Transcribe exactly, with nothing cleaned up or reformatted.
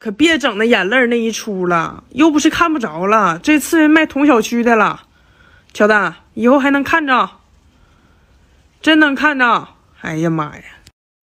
可别整那眼泪那一出了，又不是看不着了，这次卖同小区的了。乔丹，以后还能看着，真能看着。哎呀妈呀！